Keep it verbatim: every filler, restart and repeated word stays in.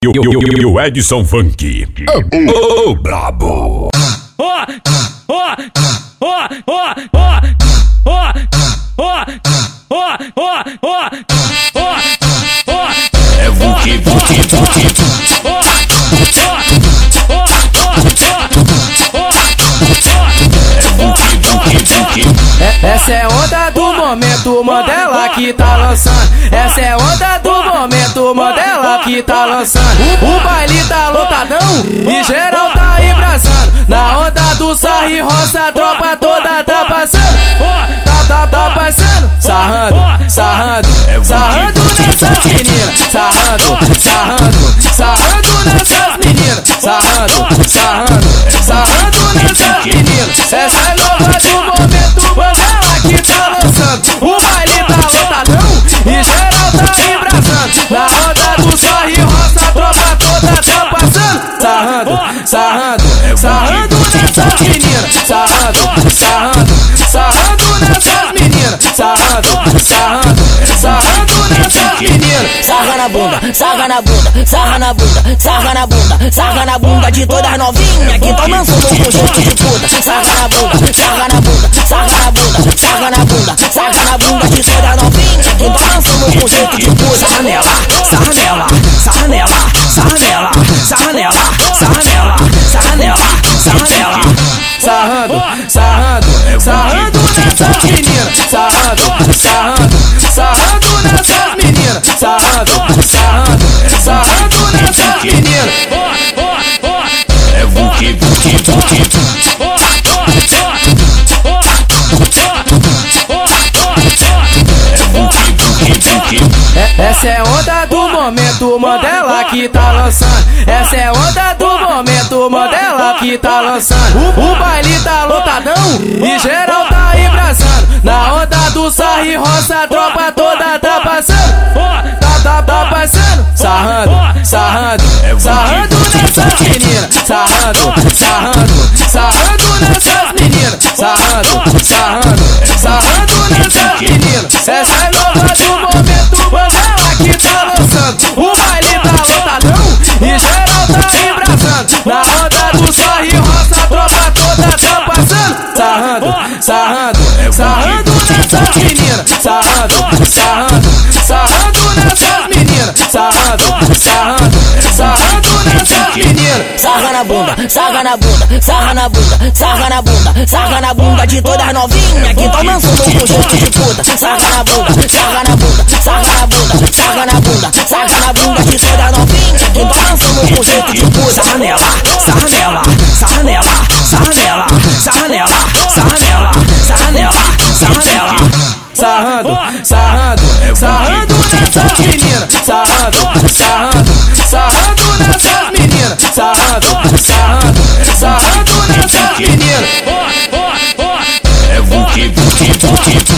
E o Edson Funk. Ô, oh, brabo. É Vuki, Vuki, Vuki. Essa é onda do momento, Mandela que tá lançando. Essa é onda do momento, Mandela que tá lançando. O baile tá lotadão e geral tá embrasando. Na onda do sarri roça, a tropa toda tá passando. Tá, tá, tá passando. Sarrando, sarrando, sarrando nessas meninas. Sarrando, sarrando, sarrando nessas meninas. Sarrando, sarrando, sarrando nessas meninas. Essa é nova do momento, Mandela que tá lançando. O baile tá lotadão e geral tá embrasando. Na onda do sarri roça, a tropa toda tá passando. Sarrando, sarrando, sarrando nessas meninas. Sarrando, sarrando, sarrando nessas meninas. Sarrando, sarrando, sarrando nessas meninas. Sarra na bunda, sarra na bunda, sarra na bunda, sarra na bunda, sarra na bunda de todas novinhas que tão dançando com jeito de puta. Sarra na bunda, sarra na bunda, sarra na bunda, sarra na bunda, sarra na bunda de todas novinhas que tão dançando com jeito de puta. Sarra nela, sarra nela, sarra nela, sarra nela, sarra nela, sarra nela, sarra nela, sarra nela. Sarrando, sarrando, sarrando nessas meninas. Sarrando, sarrando, sarrando nessas meninas. Sarrando, sarrando, sarrando nessas meninas. É Vuki, Vuki, Vuki. Essa é onda do momento, Mandela que tá lançando. Essa é onda do momento, Mandela que tá lançando. O baile tá lotadão e geral tá embrasando. Na onda do sarri roça, a tropa toda tá passando. Tá, tá, tá passando. Sarrando, sarrando, sarrando nessas meninas. Sarrando, sarrando, sarrando nessas meninas. Sarrando, sarrando, sarrando nessas meninas. Essa é nova do momento, Mandela que tá lançando. O baile tá lotadão e geral tá embrasando. Na onda do sarri roça, a tropa toda tá passando. Sarrando, sarrando, sarrando nessas meninas. Sarrando, sarrando, sarrando nessas meninas. Sarrando, sarrando, sarrando nessas meninas. Sarra na bunda, sarra na bunda, sarra na bunda, sarra na bunda, sarra na bunda de todas novinhas que tão dançando com jeito de puta. Sarra na bunda, sarra na bunda, sarra na bunda, sarra na bunda, sarra na bunda de todas novinhas que tão dançando com jeito de puta. Sarra nela, sarra nela, sarra nela, sarra nela, sarra nela, sarra nela, sarra nela, sarra nela. Sarrando, sarrando, sarrando nessas meninas. Sarrando, sarrando, sarrando nessas meninas. Sarrando, sarrando, sarrando nessas meninas. É Vuki, Vuki, Vuki.